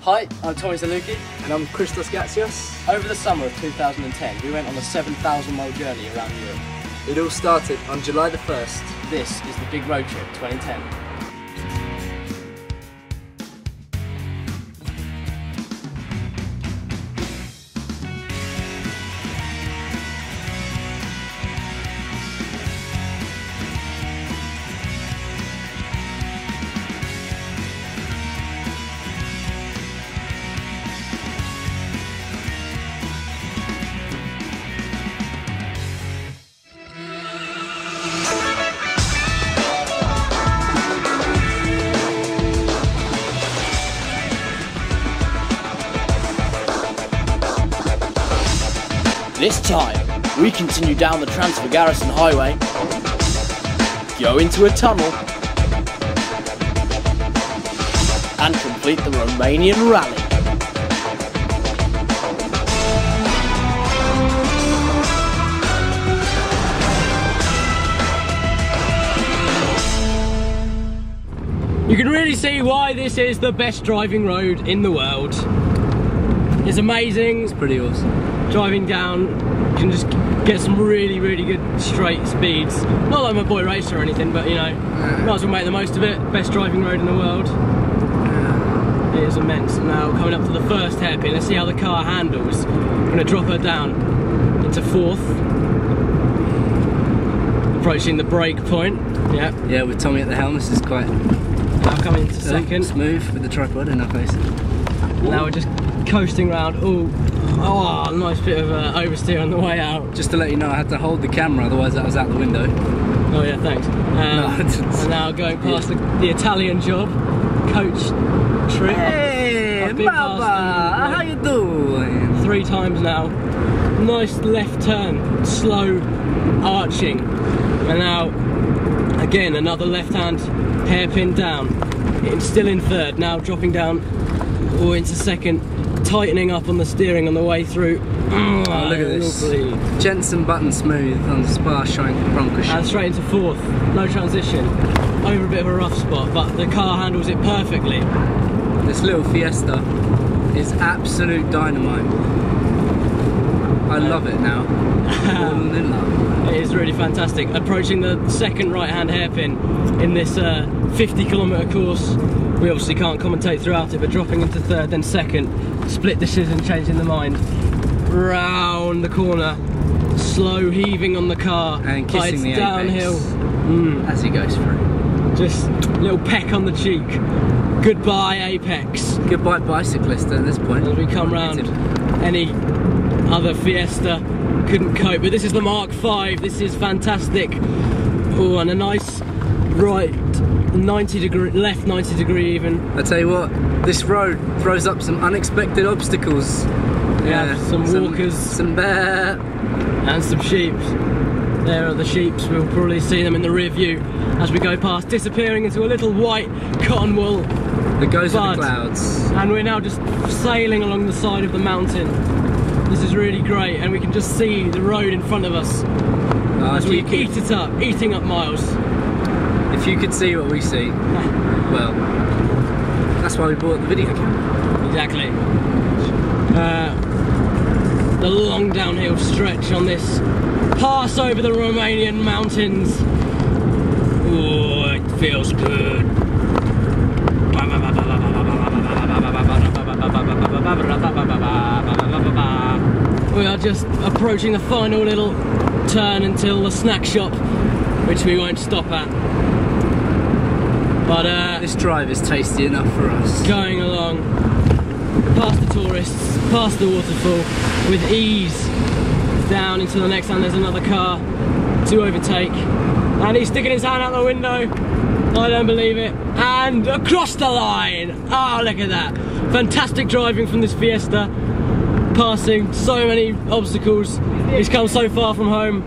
Hi, I'm Zalucki. And I'm Christos Gatsios. Over the summer of 2010, we went on a 7,000-mile journey around Europe. It all started on July the 1st. This is the Big Road Trip 2010. This time, we continue down the Transfagarasen Highway, go into a tunnel, and complete the Romanian rally. You can really see why this is the best driving road in the world. It's amazing. It's pretty awesome. Driving down, you can just get some really good straight speeds. Not like I'm a boy racer or anything, but you know, might as well make the most of it. Best driving road in the world. It is immense. Now coming up to the first hairpin, let's see how the car handles. I'm going to drop her down into fourth. Approaching the brake point. Yeah, with Tommy at the helm, this is quite... Now coming into second. Smooth with the tripod in our face. Now we're just coasting around. Oh, nice bit of oversteer on the way out. Just to let you know, I had to hold the camera, otherwise that was out the window. Oh yeah, thanks. And now going past the Italian job, coach trip. Hey, I've been past how you doing? 3 times now. Nice left turn, slow arching. And now, again, another left-hand hairpin down. It's still in third, now dropping down into second. Tightening up on the steering on the way through. Oh, look at this. Jensen button smooth on Spa Shine front cushion. And straight into fourth. No transition. Over a bit of a rough spot, but the car handles it perfectly. This little Fiesta is absolute dynamite. I love it now. Fallen in love. It is really fantastic. Approaching the second right-hand hairpin in this 50-kilometre course. We obviously can't commentate throughout it, but dropping into third, then second. Split decision, changing the mind. Round the corner, slow heaving on the car, and kissing the downhill as he goes through. Just a little peck on the cheek. Goodbye, apex. Goodbye, bicyclist at this point. As we come round, any other Fiesta couldn't cope, but this is the Mark V. This is fantastic. Oh, and a nice right 90 degree, left 90 degree even. I tell you what, this road throws up some unexpected obstacles. Yeah, some walkers, some bear, and some sheep. There are the sheep. We'll probably see them in the rear view as we go past, disappearing into a little white cotton wool that goes with the clouds. And we're now just sailing along the side of the mountain. This is really great, and we can just see the road in front of us as we eat it up, eating up miles. If you could see what we see, well, that's why we bought the video camera. Exactly. The long downhill stretch on this pass over the Romanian mountains. Oh, it feels good. We are just approaching the final little turn until the snack shop, which we won't stop at. But this drive is tasty enough for us. Going along, past the tourists, past the waterfall, with ease, down into the next, and there's another car to overtake. And he's sticking his hand out the window. I don't believe it. And across the line. Oh, look at that. Fantastic driving from this Fiesta. Passing so many obstacles. He's come so far from home.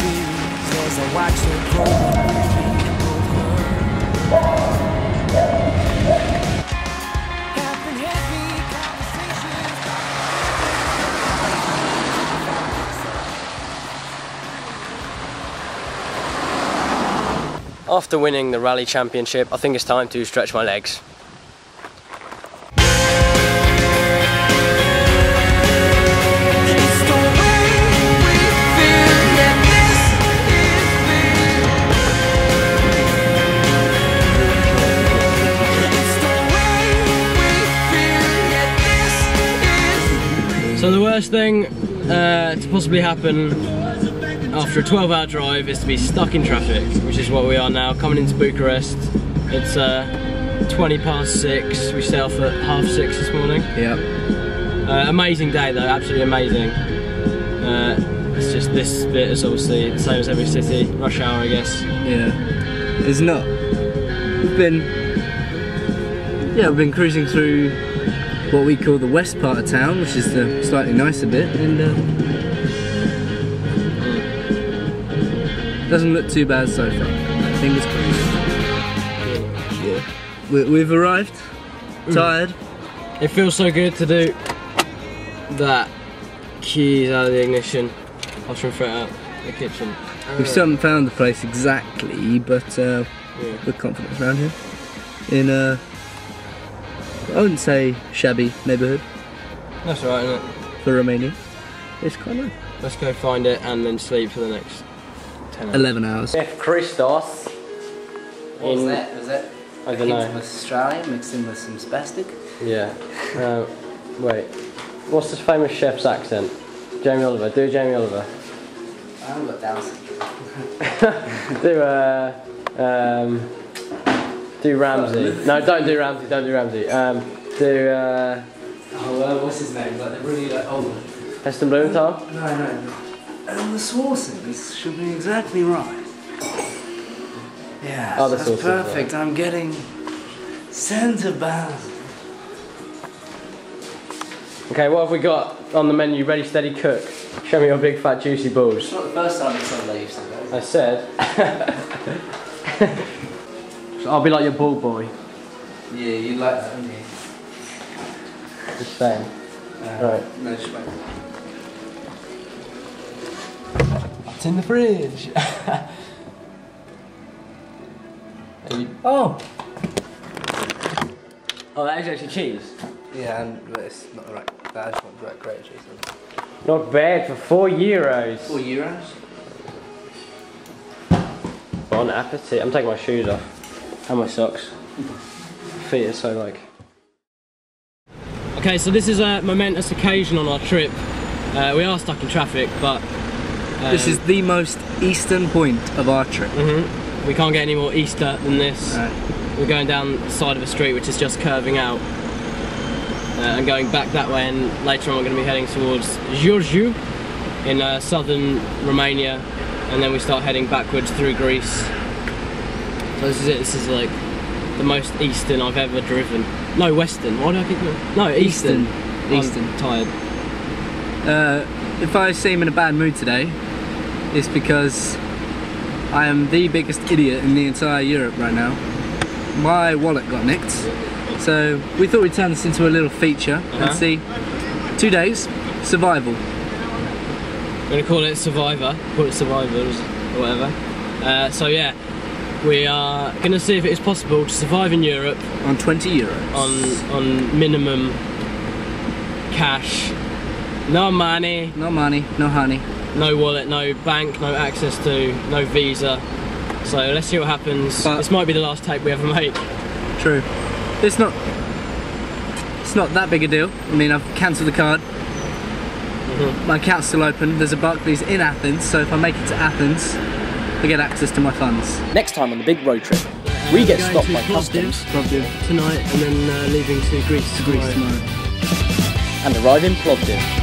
fears as I watch her grow. After winning the rally championship, I think it's time to stretch my legs. So the worst thing to possibly happen after a 12-hour drive is to be stuck in traffic, which is what we are now, coming into Bucurest. It's 20 past 6, we set off at 6:30 this morning. Yep. Amazing day though, absolutely amazing. It's just this bit is obviously the same as every city, rush hour I guess. Yeah, it's not. We've been cruising through what we call the west part of town, which is the slightly nicer bit, and doesn't look too bad so far. Fingers crossed. Yeah. We've arrived. Tired. It feels so good to do that. Keys out of the ignition. I was trying to throw it out the kitchen. We still haven't found the place exactly, but we're confident around here. In a, I wouldn't say shabby neighbourhood. That's alright, isn't it? For Romania. It's quite nice. Let's go find it and then sleep for the next 10 hours. 11 hours. Christos. What was that? Was that I don't know. Australian mixed in with some spastic? Yeah. Wait. What's this famous chef's accent? Jamie Oliver. Do Jamie Oliver. I haven't got Down syndrome. Do Ramsey. No, don't do Ramsey. Don't do Ramsey. What's his name? Like the really old. Heston Blumenthal. No. And the sauces should be exactly right. Yeah, oh, that's perfect. Right. I'm getting centre basil. Okay, what have we got on the menu? Ready, steady, cook. Show me your big, fat, juicy balls. It's not the first time it's on leaves. I said. So I'll be like your ball boy. Yeah, you like that, wouldn't you? Just saying. Right. No, just wait. It's in the fridge. Oh, that is actually cheese. Yeah, and it's not right. I just want direct grated cheese. Not bad for €4. €4? Bon appetit. I'm taking my shoes off. And my socks. Feet are so like. Okay, so this is a momentous occasion on our trip. We are stuck in traffic, but this is the most eastern point of our trip. We can't get any more easter than this. Right. We're going down the side of a street which is just curving out and going back that way, and later on we're going to be heading towards Giurgiu in southern Romania, and then we start heading backwards through Greece. So this is it. This is like the most eastern I've ever driven. No, western. Why do I keep going? No, eastern. Eastern. I'm tired. If I seem in a bad mood today, it's because I am the biggest idiot in the entire Europe right now. My wallet got nicked, so we thought we'd turn this into a little feature and see 2 days survival. We're gonna call it Survivor, call it Survivors or whatever. So yeah, we are gonna see if it is possible to survive in Europe on €20. On minimum cash, no money, no honey, no wallet, no bank, no access to, no visa. So let's see what happens. But this might be the last tape we ever make. True. It's not that big a deal. I mean, I've cancelled the card. My account's still open. There's a Barclays in Athens, so if I make it to Athens, I get access to my funds. Next time on the big road trip, we get stopped by customs tonight, and then leaving to Greece tomorrow. And arrive in Plovdiv.